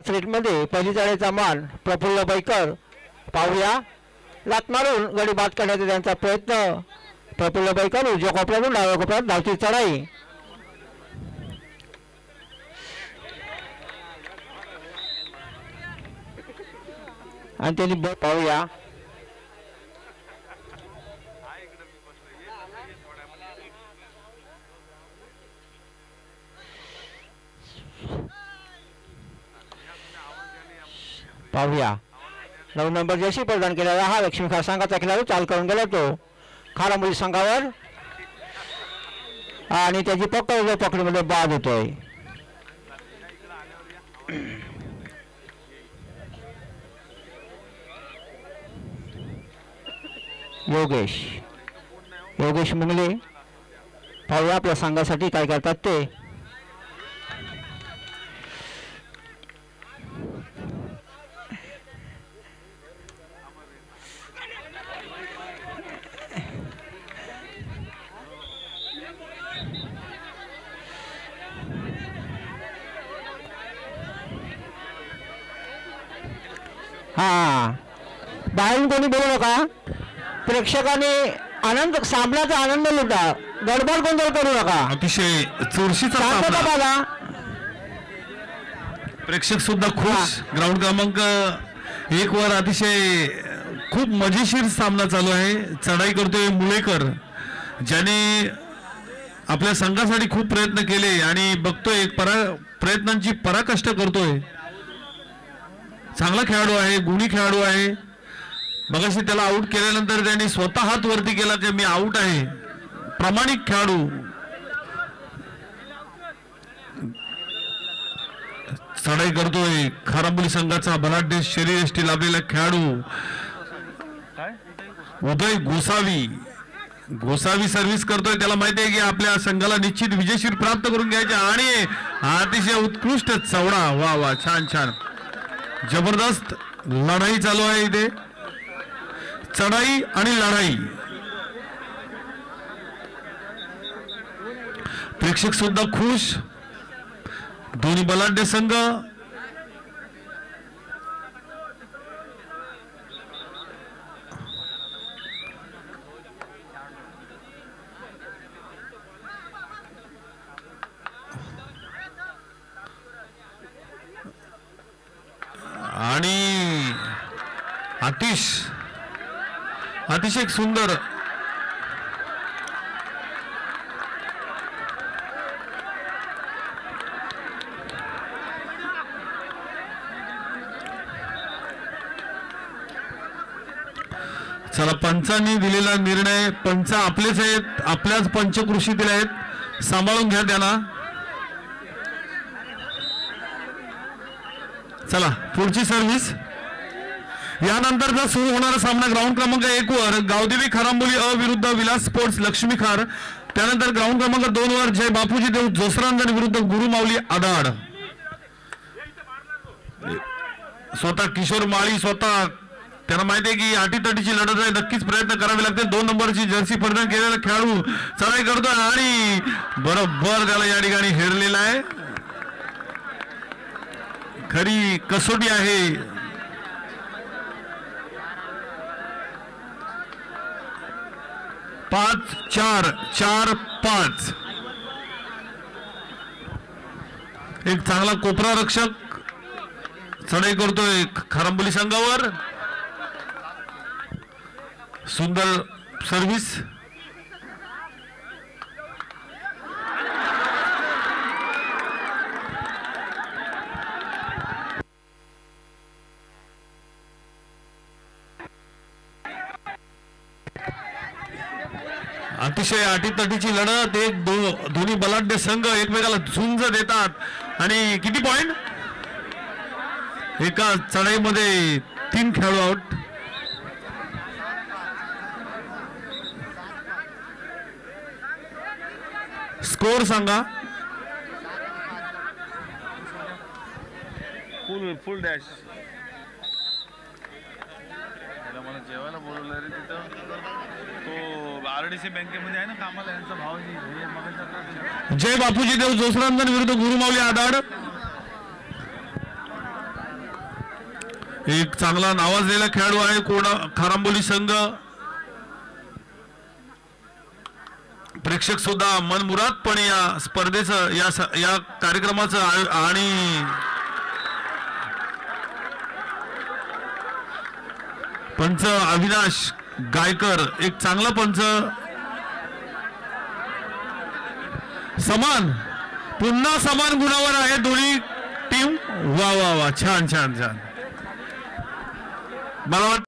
सेटमध्ये पहिली जाळीचा मान प्रफुल्ल बैकर. पाहूया लात मारून गडी बाद करण्याचा त्यांचा प्रयत्न. प्रफुल्ल बैकर उजव्या कोपऱ्यातून डाव्या कोपऱ्यात धावती चढाई. आणि त्यांनी पाहूया पाहूया 9 नंबर जर्सी प्रदान केलेला हा लक्ष्मी खार संघाचा खेळाडू चाल करून गेला तो खारामुळी संघावर आणि त्याची पकडीमध्ये बाद होतोय. योगेश मुंगले पाहूया आपल्या संघासाठी काय करतात ते. हा बाहेरून कोणी बोलू नका. प्रेक्षकांनी आनंद सामन्याचा आनंद लुटा. गडबड गोंधळ करू नका. अतिशय चुरशीचा सामना. प्रेक्षक सुद्धा खुश. ग्राउंड क्रमांक 1 वर अतिशय खूप मजेशीर सामना चालू आहे. चढाई करतोय मुलेकर ज्याने आपल्या संघासाठी खूप प्रयत्न केले आणि बघतोय प्रयत्नांची पराकाष्ठा करतोय. चांगला खेळाडू आहे, गुणी खेळाडू आहे. मगाशी त्याला आउट केल्यानंतर त्यांनी स्वतः हात वरती केला की मी आउट आहे. प्रामाणिक खेळाडू. चढाई करतोय खारांबोली संघाचा बलाढ्य शरीरयष्टी लाभलेला खेळाडू उदय गोसावी सर्व्हिस करतोय. त्याला माहिती आहे की आपल्या संघाला निश्चित विजयशीर प्राप्त करून घ्यायचे आणि अतिशय उत्कृष्ट चवडा. वा वा छान छान जबरदस्त लढाई चालू आहे इथे. चढाई आणि लढाई. प्रेक्षक सुद्धा खुश. दोन्ही बलाढ्य संघ आणि अतिशय सुंदर चला पंचांनी दिलेला निर्णय. पंच आपलेच आहेत, आपल्याच पंचकृषीतील आहेत. सांभाळून घ्या त्यांना. चला पुढची सर्व्हिस. यानंतरचा सुरू होणारा सामना ग्राउंड क्रमांक 1 वर गावदेवी खारांबोली विरुद्ध विलास स्पोर्ट्स लक्ष्मी खार. त्यानंतर ग्राउंड क्रमांक 2 वर जय बापूजी देव जोसरांजन विरुद्ध गुरु माऊली आदाड. स्वतः किशोर माळी स्वतः त्यांना माहिती आहे की अटीतटीची लढत आहे. नक्कीच प्रयत्न करावे लागते. 2 नंबरची जर्सी परिधान केलेला खेळाडू चढाई करतोय आणि बरोबर त्याला या ठिकाणी हेरलेला आहे. खरी कसोटी आहे. पाच 4-4-5. एक चांगला कोपरा रक्षक चढाई करतोय खारांबोली संघावर. सुंदर सर्व्हिस. अतिशय अटीतटीची लढत. दोन्ही बलाढ्य संघ एकमेकाला झुंज देतात आणि किती पॉइंट. एका चढाईमध्ये 3 खेळाडू आउट. स्कोर सांगा. Full dash. मला जेवायला बोलवलं रे तिथं. तो आरडीसी बँकेमध्ये आहे ना कामाला. यांचा भावजी जय बापूजी देव जोसरांजन विरुद्ध गुरु माऊली आदाड. एक चांगला नावाजलेला खेळाडू आहे खारांबोली संघ. प्रेक्षक सुद्धा मनमुरादपणे या स्पर्धेचं या कार्यक्रमाचं आणि पंच अविनाश गायकर एक चांगला पंच. समान पुन्हा समान गुणावर आहे दोन्ही टीम. वा वा वा छान छान छान. मला वाटतं